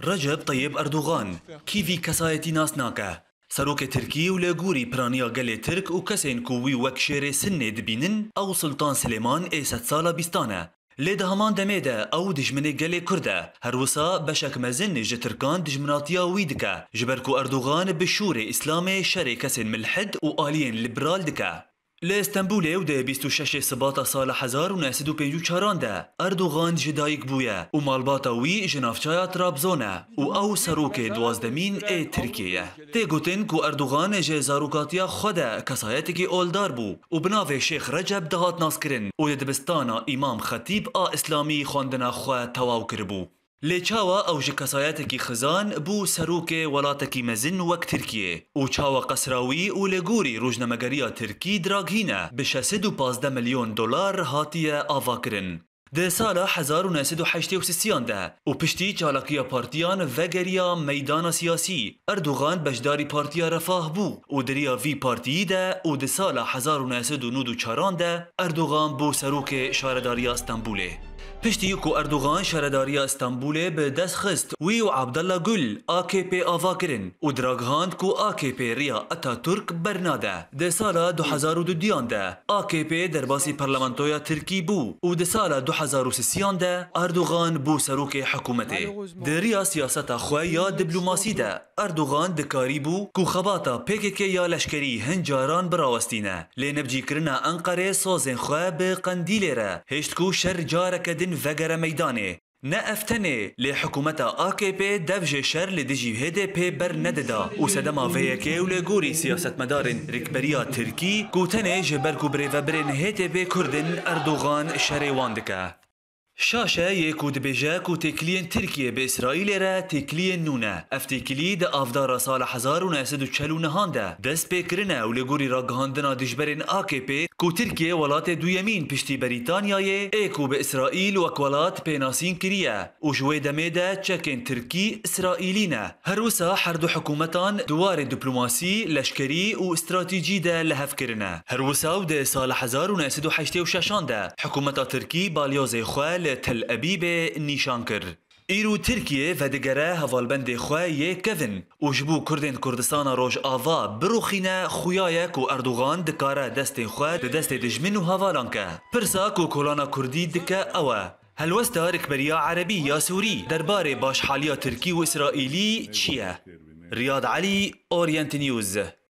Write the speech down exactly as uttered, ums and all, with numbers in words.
رجب طيب أردوغان كيفي كسايتي ناس ناكا سروك تركي ولا جوري برانيا قلي ترك وكسين كوي وكشيري سنة دبينن أو سلطان سليمان اي ست سالة بيستانه ليدا همان دميدا أو دجمني قلي كرده هروسا بشك مزن جتركان دجمناتيا ويدكا جبركو أردوغان بشوري إسلامي شري كسين ملحد وآليين ليبرال دكا لإستنبول وده بیست و شش سباتا سال هزار و نهصد و پنجاه و چهار ده اردوغان جدایک بویه و مالباتا وی جنافچایا ترابزونه و او سروک دوازدمین ای ترکیه تی گوتن کو اردوغان جه زاروکاتیا خوده کسایتی که اولدار بو و بناو شیخ رجب دهات ناس کرن و دبستانا امام خطیب آ اسلامی خواندنا خواه تواو کربو لچاوا او جکسایتکی خزان بو سروک ولاتکی مزن وک ترکیه و چاوا قصراوی و لگوری روزنامه‌گریا ترکی دراگهینه به شصت و پانزده میلیون دلار هاتیه آوا کرن. ده سال هزار و نهصد و هشتاد و سه ده و پشتی چالاکیا پارتیان وگریا میدان سیاسی اردوغان بجداری پارتیا رفاه بو و دریا وی پارتی ده و ده سال هزار و نهصد و نود و چهار ده اردوغان بو سروک شارداری استانبوله. پشتی کو اردوغان شارداری استانبول به دست خست وی و عبدالله گل آکی پی آوا کرن و دراگهاند کو آکی پی ریا اتا ترک برناده ده سال دو هزار و دو ده آکی پی در باسی پارلمانتویا ترکی بو و ده سال دو هزار و سه ده اردوغان بو سروک حکومته ده ریا سیاست خواه یا دیپلماسی ده اردوغان دکاری بو کو خباتا پیکک یا لشکری هنجاران براوستینه لینبجی کرنا انقره سازن خواه به قندیل را هشت کو شر جارک دن وگر میدانه نه افتنه لحکومت آکی پی دفج شر لدجی هده پی بر نددا و سدما ویکه و لگوری سیاست مدارن رکبریا ترکی گوتنه جبرکو بری و برن هده پی کردن اردوغان شر واندکه شاشه یکو دبیجه کو تکلین ترکیه به اسرائیل را تکلین نونه افتکلی ده افدار سال هزار و نهصد و چهل و نه ده دست پیکرنه و لگوری را گهاندنا دجبرین آکی پی کو ترکیه ولات دویمین پشتی بریتانیای ایکو به اسرائیل و اکولات پیناسین کریه و جوی دمیده چکن ترکی اسرائیلینه هروسا هر دو حکومتان دوار دیپلماسی لشکری و استراتیجی ده لحف کرنه هروسا و ده سال هزار و نهصد و هشتاد و شش ده حکومت ترکی بالیاز خواه تل أبيب نيشانكر ایرو ترکیه و دگره هوالبند خواه یک کفن و جبو کردین کردستان روش آوا بروخینه خویای کو اردوغان دکاره دست خواه دست دجمن و هوالان که پرسا کو کولانا کردی دکه اوه هلوستا رکبریا عربی یا سوری درباره باش حالیا ترکی و اسرائیلی چیه؟ ریاض علی اورینت نیوز